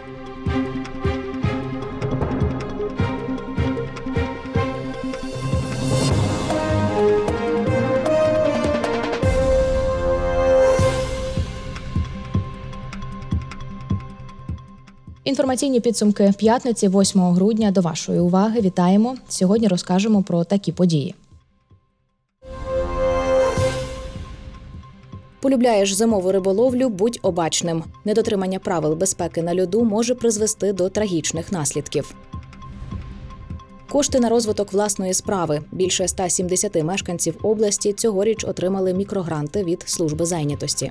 Інформаційні підсумки п'ятниці, 8 грудня. До вашої уваги. Вітаємо. Сьогодні розкажемо про такі події. Полюбляєш зимову риболовлю – будь обачним. Недотримання правил безпеки на льоду може призвести до трагічних наслідків. Кошти на розвиток власної справи. Більше 170 мешканців області цьогоріч отримали мікрогранти від служби зайнятості.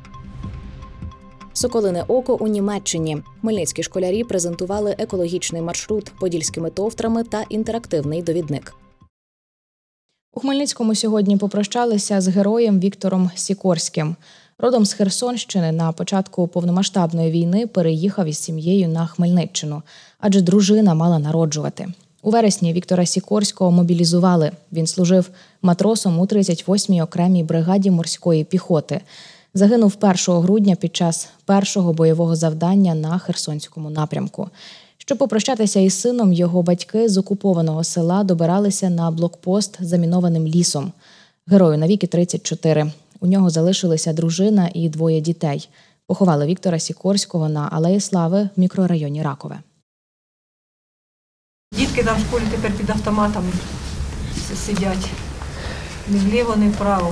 Соколине око у Німеччині. Хмельницькі школярі презентували екологічний маршрут подільськими товтрами та інтерактивний довідник. У Хмельницькому сьогодні попрощалися з героєм Віктором Сікорським. Родом з Херсонщини на початку повномасштабної війни переїхав із сім'єю на Хмельниччину, адже дружина мала народжувати. У вересні Віктора Сікорського мобілізували. Він служив матросом у 38-й окремій бригаді морської піхоти. Загинув 1 грудня під час першого бойового завдання на Херсонському напрямку. Щоб попрощатися із сином, його батьки з окупованого села добиралися на блокпост замінованим лісом. Герою навіки 34. У нього залишилися дружина і 2 дітей. Поховали Віктора Сікорського на Алеї Слави в мікрорайоні Ракове. Дітки там в школі тепер під автоматами сидять. Ні вліво, ні вправо.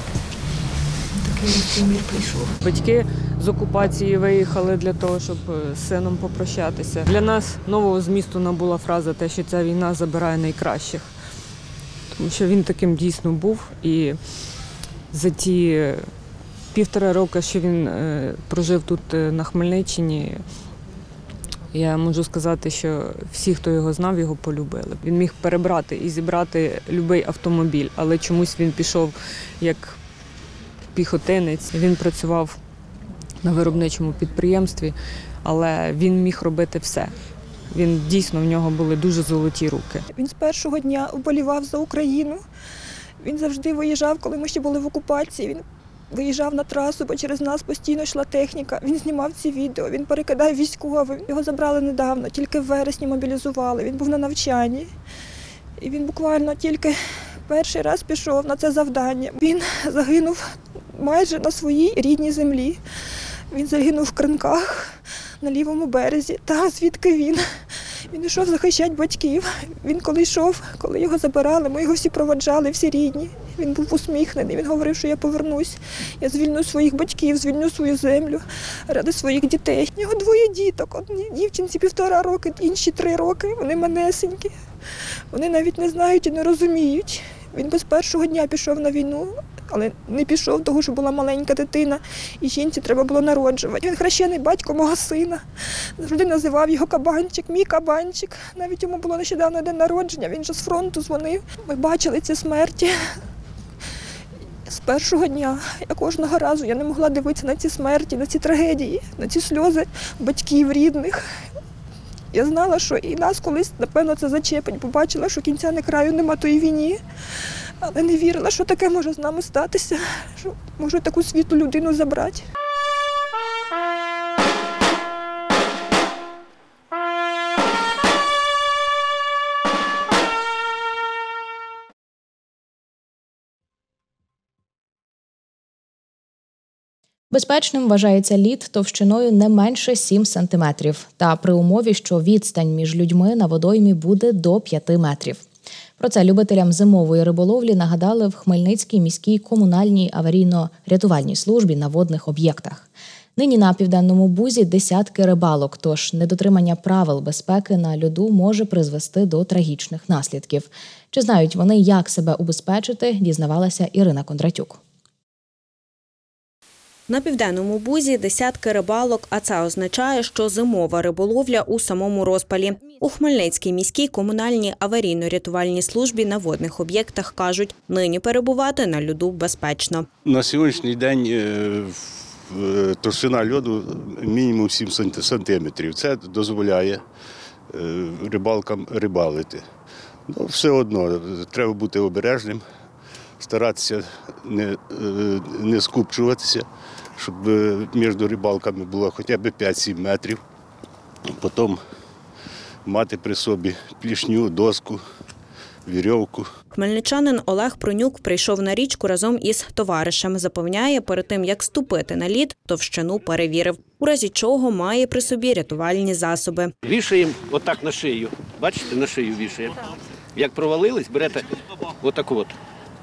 Такий мір прийшов. Батьки з окупації виїхали для того, щоб з сином попрощатися. Для нас нового змісту набула фраза те, що ця війна забирає найкращих. Тому що він таким дійсно був. І за ті 1,5 роки, що він прожив тут на Хмельниччині, я можу сказати, що всі, хто його знав, його полюбили. Він міг перебрати і зібрати будь-який автомобіль, але чомусь він пішов як піхотинець. Він працював на виробничому підприємстві, але він міг робити все. Він дійсно, в нього були дуже золоті руки. Він з першого дня вболівав за Україну. Він завжди виїжджав, коли ми ще були в окупації. Він виїжджав на трасу, бо через нас постійно йшла техніка. Він знімав ці відео, він перекидав військовим. Його забрали недавно, тільки в вересні мобілізували. Він був на навчанні. І він буквально тільки перший раз пішов на це завдання. Він загинув майже на своїй рідній землі. Він загинув в Кринках на лівому березі. Та звідки він? Він йшов захищати батьків. Він коли йшов, коли його забирали, ми його всі проводжали, всі рідні. Він був усміхнений, він говорив, що я повернусь, я звільню своїх батьків, звільню свою землю ради своїх дітей. У нього 2 діток, одній дівчинці 1,5 роки, інші 3 роки, вони манесенькі. Вони навіть не знають і не розуміють. Він без першого дня пішов на війну, але не пішов, тому що була маленька дитина, і жінці треба було народжувати. Він хрещений батько мого сина. Завжди називав його Кабанчик, мій Кабанчик. Навіть йому було нещодавно день народження, він же з фронту дзвонив. Ми бачили ці смерті. З першого дня, я кожного разу я не могла дивитися на ці смерті, на ці трагедії, на ці сльози батьків, рідних. Я знала, що і нас колись, напевно, це зачепить. Побачила, що кінця не краю нема тої війні, але не вірила, що таке може з нами статися, що можуть таку світлу людину забрати. Безпечним вважається лід товщиною не менше 7 сантиметрів, та при умові, що відстань між людьми на водоймі буде до 5 метрів. Про це любителям зимової риболовлі нагадали в Хмельницькій міській комунальній аварійно-рятувальній службі на водних об'єктах. Нині на Південному Бузі десятки рибалок, тож недотримання правил безпеки на льоду може призвести до трагічних наслідків. Чи знають вони, як себе убезпечити, дізнавалася Ірина Кондратюк. На Південному Бузі десятки рибалок, а це означає, що зимова риболовля у самому розпалі. У Хмельницькій міській комунальній аварійно-рятувальній службі на водних об'єктах кажуть, нині перебувати на льоду безпечно. На сьогоднішній день товщина льоду мінімум 7 сантиметрів. Це дозволяє рибалкам рибалити. Ну, все одно треба бути обережним, старатися не скупчуватися, щоб між рибалками було хоча б 5-7 метрів. Потім мати при собі плішню, доску, вірьовку. Хмельничанин Олег Пронюк прийшов на річку разом із товаришем. Запевняє, перед тим, як ступити на лід, товщину перевірив. У разі чого має при собі рятувальні засоби. Вішаємо отак на шию. Бачите, на шию вішаємо. Як провалились, берете отак от.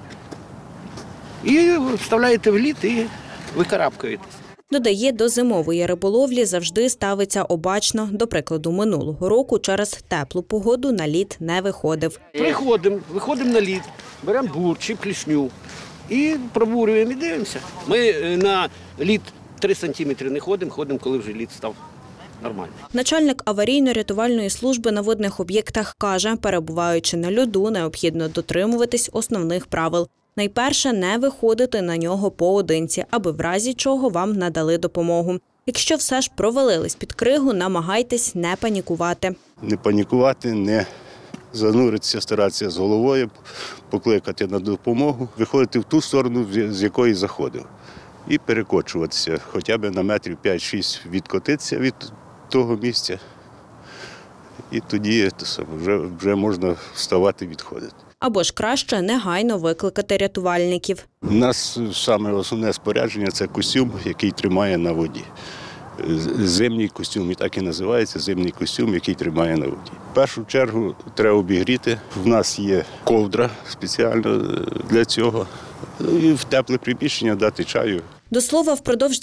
І вставляєте в лід і викарабкаєтесь. Додає, до зимової риболовлі завжди ставиться обачно. До прикладу, минулого року через теплу погоду на лід не виходив. Виходимо на лід, беремо бур чи клішню і пробурюємо і дивимося. Ми на лід 3 сантиметри не ходимо, коли вже лід став нормальний. Начальник аварійно-рятувальної служби на водних об'єктах каже, перебуваючи на льоду, необхідно дотримуватись основних правил. Найперше – не виходити на нього поодинці, аби в разі чого вам надали допомогу. Якщо все ж провалились під кригу, намагайтесь не панікувати. Не панікувати, не зануритися, старатися з головою, покликати на допомогу, виходити в ту сторону, з якої заходив. І перекочуватися, хоча б на метрів 5-6 відкотитися від того місця. І тоді вже можна вставати, відходити. Або ж краще негайно викликати рятувальників. У нас саме основне спорядження – це костюм, який тримає на воді. Зимній костюм, і так і називається, зимній костюм, який тримає на воді. В першу чергу треба обігріти. В нас є ковдра спеціально для цього. І в тепле приміщення дати чаю. До слова, впродовж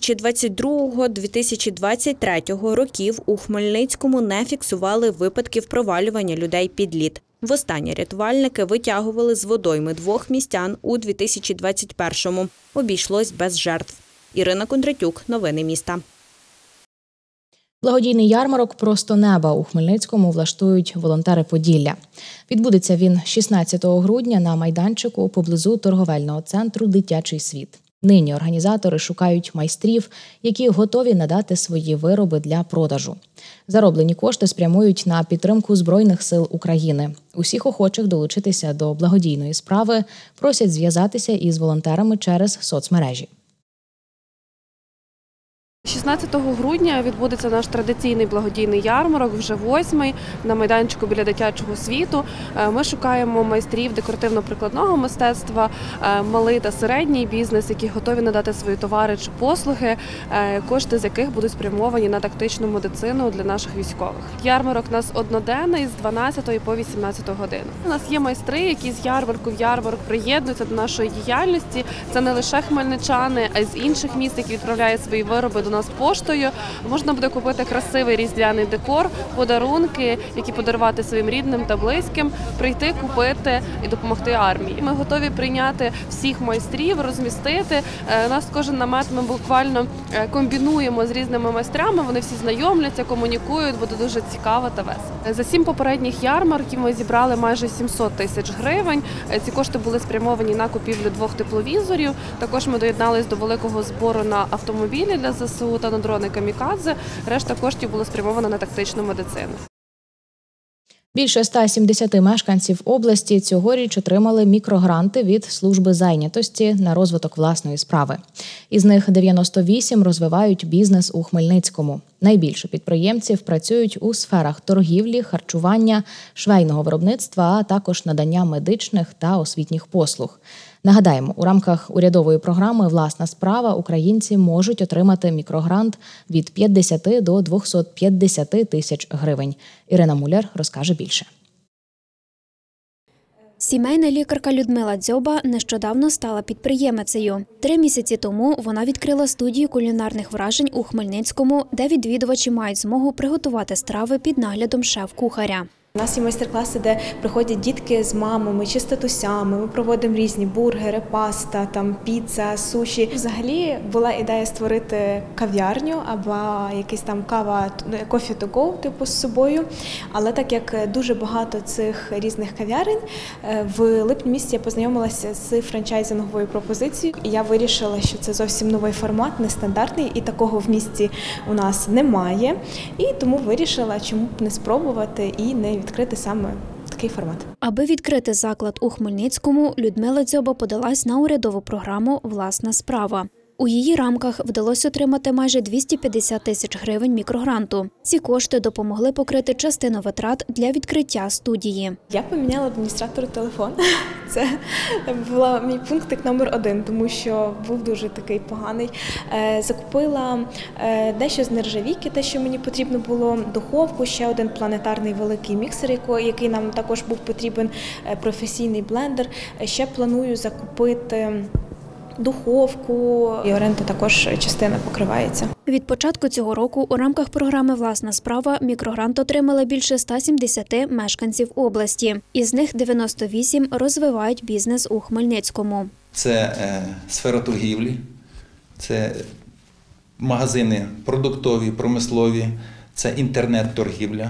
2022-2023 років у Хмельницькому не фіксували випадків провалювання людей під лід. Востаннє рятувальники витягували з водойми 2 містян у 2021-му. Обійшлось без жертв. Ірина Кондратюк. Новини міста. Благодійний ярмарок «Просто неба» у Хмельницькому влаштують волонтери Поділля. Відбудеться він 16 грудня на майданчику поблизу торговельного центру «Дитячий світ». Нині організатори шукають майстрів, які готові надати свої вироби для продажу. Зароблені кошти спрямують на підтримку Збройних сил України. Усіх охочих долучитися до благодійної справи просять зв'язатися із волонтерами через соцмережі. 16 грудня відбудеться наш традиційний благодійний ярмарок, вже 8-й, на майданчику біля Дитячого світу. Ми шукаємо майстрів декоративно-прикладного мистецтва, малий та середній бізнес, які готові надати свої товари чи послуги, кошти з яких будуть спрямовані на тактичну медицину для наших військових. Ярмарок у нас одноденний з 12 по 18 годину. У нас є майстри, які з ярмарку в ярмарок приєднуються до нашої діяльності. Це не лише хмельничани, а й з інших міст, які відправляють свої вироби до нас поштою. Можна буде купити красивий різдвяний декор, подарунки, які подарувати своїм рідним та близьким, прийти, купити і допомогти армії. Ми готові прийняти всіх майстрів, розмістити. У нас кожен намет ми буквально комбінуємо з різними майстрами, вони всі знайомляться, комунікують, буде дуже цікаво та весело. За 7 попередніх ярмарків ми зібрали майже 700 тисяч гривень. Ці кошти були спрямовані на купівлю 2 тепловізорів. Також ми доєдналися до великого збору на автомобілі для ЗСУ та на дрони «Камікадзе». Решта коштів було спрямовано на тактичну медицину. Більше 170 мешканців області цьогоріч отримали мікрогранти від служби зайнятості на розвиток власної справи. Із них 98 розвивають бізнес у Хмельницькому. Найбільше підприємців працюють у сферах торгівлі, харчування, швейного виробництва, а також надання медичних та освітніх послуг. Нагадаємо, у рамках урядової програми «Власна справа» українці можуть отримати мікрогрант від 50 до 250 тисяч гривень. Ірина Муляр розкаже більше. Сімейна лікарка Людмила Дзьоба нещодавно стала підприємицею. 3 місяці тому вона відкрила студію кулінарних вражень у Хмельницькому, де відвідувачі мають змогу приготувати страви під наглядом шеф-кухаря. У нас є майстер-класи, де приходять дітки з мамами чи з татусями. Ми проводимо різні бургери, паста, піца, суші. Взагалі була ідея створити кав'ярню або якийсь кофі to go, типу, з собою. Але так як дуже багато цих різних кав'ярень, в липні місяці я познайомилася з франчайзинговою пропозицією. І я вирішила, що це зовсім новий формат, нестандартний, і такого в місті у нас немає. І тому вирішила, чому б не спробувати і не відкрити саме такий формат. Аби відкрити заклад у Хмельницькому, Людмила Дзьоба подалась на урядову програму «Власна справа». У її рамках вдалося отримати майже 250 тисяч гривень мікрогранту. Ці кошти допомогли покрити частину витрат для відкриття студії. Я поміняла адміністратору телефон. Це був мій пунктик номер 1, тому що був дуже такий поганий. Закупила дещо з нержавійки, те, що мені потрібно було, духовку, ще один планетарний великий міксер, який нам також був потрібен, професійний блендер. Ще планую закупити духовку, і оренда також частина покривається. Від початку цього року у рамках програми «Власна справа» мікрогрант отримали більше 170 мешканців області. Із них 98 розвивають бізнес у Хмельницькому. Це сфера торгівлі, це магазини продуктові, промислові, це інтернет-торгівля.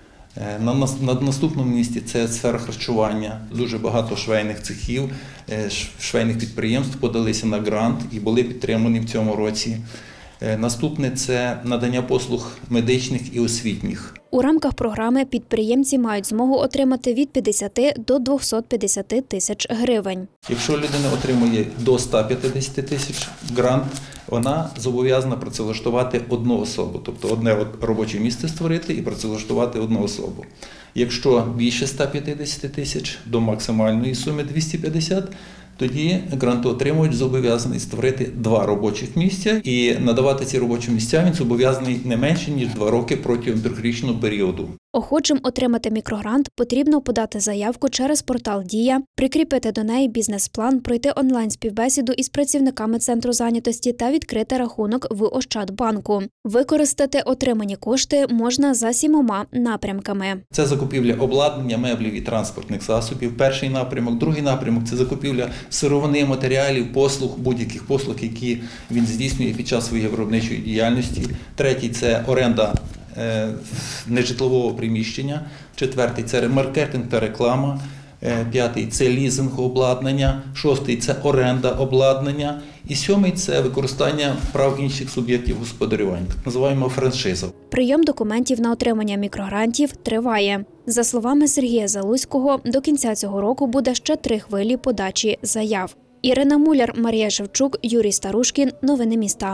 На наступному місці це сфера харчування. Дуже багато швейних цехів, швейних підприємств подалися на грант і були підтримані в цьому році. Наступне – це надання послуг медичних і освітніх. У рамках програми підприємці мають змогу отримати від 50 до 250 тисяч гривень. Якщо людина отримує до 150 тисяч грант, вона зобов'язана працевлаштувати одну особу, тобто одне робоче місце створити і працевлаштувати одну особу. Якщо більше 150 тисяч до максимальної суми 250, тоді грантоотримувач зобов'язаний створити 2 робочих місця і надавати ці робочі місця він зобов'язаний не менше, ніж 2 роки протягом 3-річного періоду. Охочим отримати мікрогрант потрібно подати заявку через портал «Дія», прикріпити до неї бізнес-план, пройти онлайн-співбесіду із працівниками центру зайнятості та відкрити рахунок в Ощадбанку. Використати отримані кошти можна за 7 напрямками. Це закупівля обладнання, меблів і транспортних засобів. Перший напрямок. Другий напрямок – це закупівля сировини, матеріалів, послуг, будь-яких послуг, які він здійснює під час своєї виробничої діяльності. Третій – це оренда нежитлового приміщення. Четвертий – це маркетинг та реклама. П'ятий – це лізинг обладнання. Шостий – це оренда обладнання. І сьомий – це використання прав інших суб'єктів господарювання, так називаємо франшиза. Прийом документів на отримання мікрогрантів триває. За словами Сергія Залузького, до кінця цього року буде ще 3 хвилі подачі заяв. Ірина Муляр, Марія Шевчук, Юрій Старушкін. Новини міста.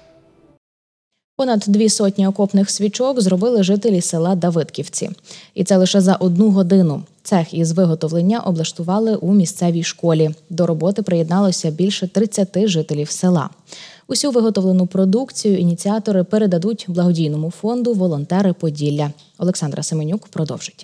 Понад 200 окопних свічок зробили жителі села Давидківці. І це лише за 1 годину. Цех із виготовлення облаштували у місцевій школі. До роботи приєдналося більше 30 жителів села. Усю виготовлену продукцію ініціатори передадуть благодійному фонду «Волонтери Поділля». Олександра Семенюк продовжить.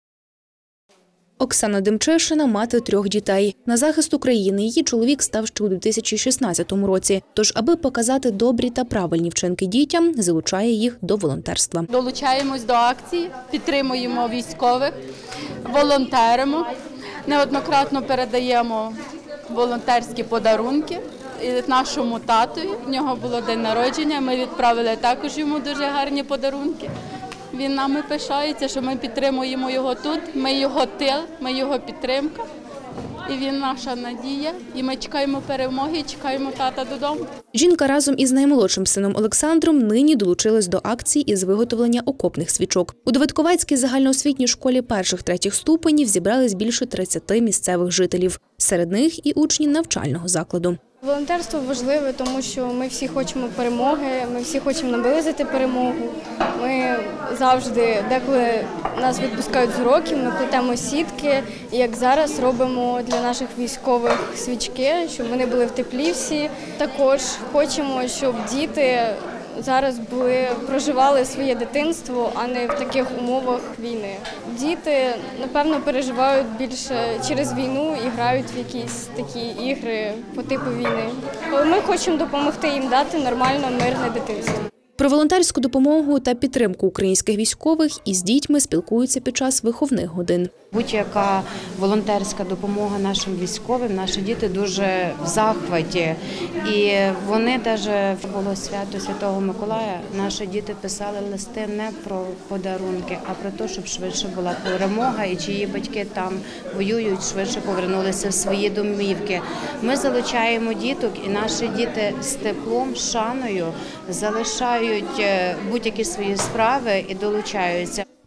Оксана Демчишина – мати 3 дітей. На захист України її чоловік став ще у 2016 році. Тож, аби показати добрі та правильні вчинки дітям, залучає їх до волонтерства. Долучаємось до акції, підтримуємо військових, волонтеримо. Неоднократно передаємо волонтерські подарунки нашому татові. В нього було день народження, ми відправили також йому дуже гарні подарунки. Він нами пишається, що ми підтримуємо його тут, ми його тил, ми його підтримка. І він наша надія, і ми чекаємо перемоги, чекаємо тата додому. Жінка разом із наймолодшим сином Олександром нині долучилась до акції із виготовлення окопних свічок. У Давидковецькій загальноосвітній школі 1-3 ступенів зібрались більше 30 місцевих жителів. Серед них і учні навчального закладу. Волонтерство важливе, тому що ми всі хочемо перемоги, ми всі хочемо наблизити перемогу. Ми завжди, деколи нас відпускають з уроків, ми плетемо сітки, і як зараз робимо для наших військових свічки, щоб вони були в теплі всі. Також хочемо, щоб діти зараз проживали своє дитинство, а не в таких умовах війни. Діти, напевно, переживають більше через війну і грають в якісь такі ігри по типу війни. Ми хочемо допомогти їм дати нормальне, мирне дитинство. Про волонтерську допомогу та підтримку українських військових із дітьми спілкуються під час виховних годин. Будь-яка волонтерська допомога нашим військовим, наші діти дуже в захваті. І вони навіть, було свято Святого Миколая, наші діти писали листи не про подарунки, а про те, щоб швидше була перемога і чиї батьки там воюють, швидше повернулися в свої домівки. Ми залучаємо діток, і наші діти з теплом, шаною залишають будь-які свої справи і долучаються.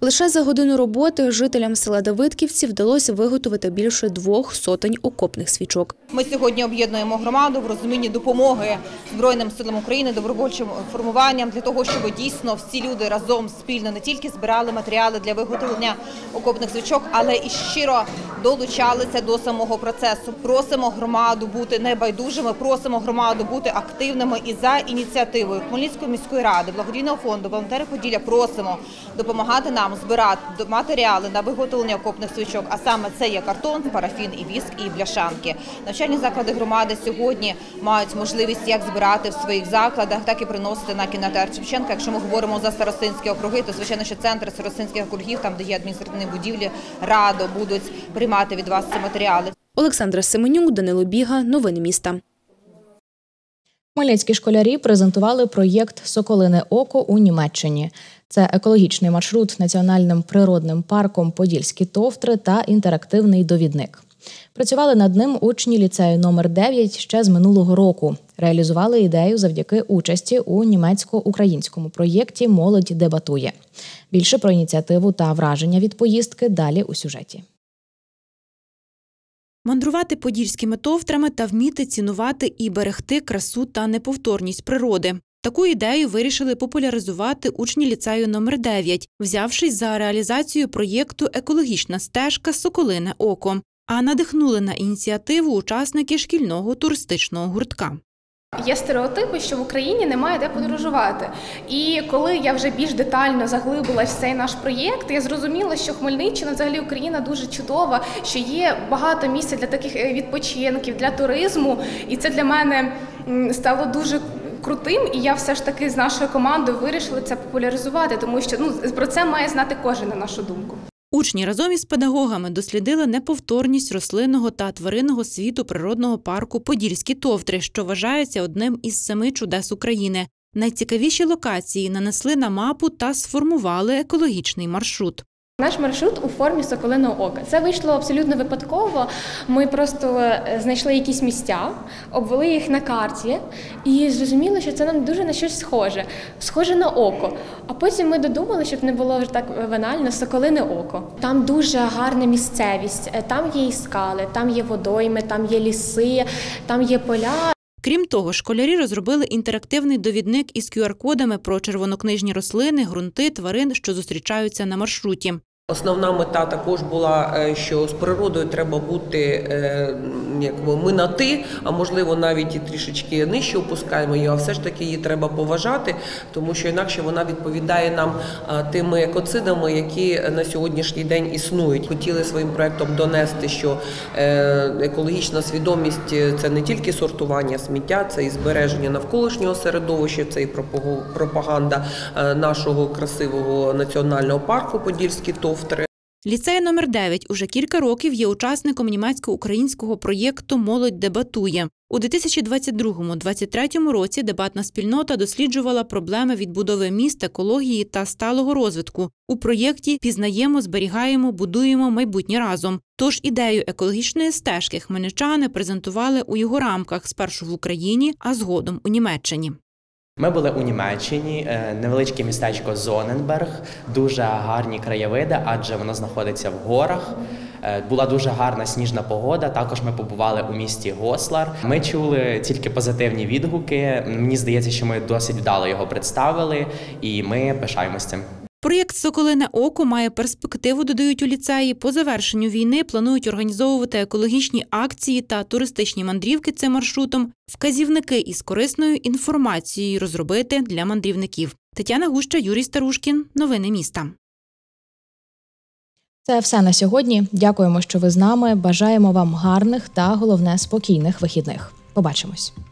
Лише за годину роботи жителям села Давидківці вдалося виготовити більше 200 окопних свічок. Ми сьогодні об'єднуємо громаду в розумінні допомоги Збройним силам України, добровольчим формуванням, для того, щоб дійсно всі люди разом спільно не тільки збирали матеріали для виготовлення окопних свічок, але і щиро долучалися до самого процесу. Просимо громаду бути небайдужими, просимо громаду бути активними і за ініціативою Хмельницької міської ради, благодійного фонду «Волонтери Поділля» просимо допомагати нам збирати матеріали на виготовлення окопних свічок, а саме це є картон, парафін, і віск, і бляшанки. Навчальні заклади громади сьогодні мають можливість як збирати в своїх закладах, так і приносити на кінотеатр Шевченка. Якщо ми говоримо за старостинські округи, то звичайно, що центри старостинських округів, там де є адміністративні будівлі, радо будуть приймати від вас ці матеріали. Олександра Семенюк, Данило Біга. Новини міста. Хмельницькі школярі презентували проєкт «Соколине око» у Німеччині. Це екологічний маршрут національним природним парком Подільські товтри та інтерактивний довідник. Працювали над ним учні ліцею номер 9 ще з минулого року. Реалізували ідею завдяки участі у німецько-українському проєкті «Молодь дебатує». Більше про ініціативу та враження від поїздки далі у сюжеті. Мандрувати подільськими товтрами та вміти цінувати і берегти красу та неповторність природи. Таку ідею вирішили популяризувати учні ліцею номер 9, взявшись за реалізацію проєкту «Екологічна стежка. Соколине око». А надихнули на ініціативу учасники шкільного туристичного гуртка. Є стереотипи, що в Україні немає де подорожувати. І коли я вже більш детально заглибилась в цей наш проєкт, я зрозуміла, що Хмельниччина, взагалі Україна дуже чудова, що є багато місця для таких відпочинків, для туризму. І це для мене стало дуже крутим, і я все ж таки з нашою командою вирішила це популяризувати, тому що про це має знати кожен, на нашу думку. Учні разом із педагогами дослідили неповторність рослинного та тваринного світу природного парку Подільські товтри, що вважається одним із 7 чудес України. Найцікавіші локації нанесли на мапу та сформували екологічний маршрут. Наш маршрут у формі соколиного ока. Це вийшло абсолютно випадково. Ми просто знайшли якісь місця, обвели їх на карті і зрозуміли, що це нам дуже на щось схоже на око. А потім ми додумали, щоб не було вже так банально, соколине око. Там дуже гарна місцевість, там є і скали, там є водойми, там є ліси, там є поля. Крім того, школярі розробили інтерактивний довідник із QR-кодами про червонокнижні рослини, ґрунти, тварин, що зустрічаються на маршруті. Основна мета також була, що з природою треба бути ми на «ти», а можливо навіть і трішечки нижче опускаємо її, а все ж таки її треба поважати, тому що інакше вона відповідає нам тими екоцидами, які на сьогоднішній день існують. Хотіли своїм проєктом донести, що екологічна свідомість – це не тільки сортування сміття, це і збереження навколишнього середовища, це і пропаганда нашого красивого національного парку Подільські товтри. Ліцей номер 9 уже кілька років є учасником німецько-українського проєкту «Молодь дебатує». У 2022-2023 році дебатна спільнота досліджувала проблеми відбудови міст, екології та сталого розвитку. У проєкті «Пізнаємо, зберігаємо, будуємо майбутнє разом». Тож ідею екологічної стежки хмельничани презентували у його рамках спершу в Україні, а згодом у Німеччині. Ми були у Німеччині, невеличке містечко Зоненберг, дуже гарні краєвиди, адже воно знаходиться в горах. Була дуже гарна сніжна погода, також ми побували у місті Гослар. Ми чули тільки позитивні відгуки, мені здається, що ми досить вдало його представили і ми пишаємося цим. Проєкт «Соколине око» має перспективу, додають у ліцеї. По завершенню війни планують організовувати екологічні акції та туристичні мандрівки цим маршрутом, вказівники із корисною інформацією розробити для мандрівників. Тетяна Гуща, Юрій Старушкін. Новини міста. Це все на сьогодні. Дякуємо, що ви з нами. Бажаємо вам гарних та, головне, спокійних вихідних. Побачимось.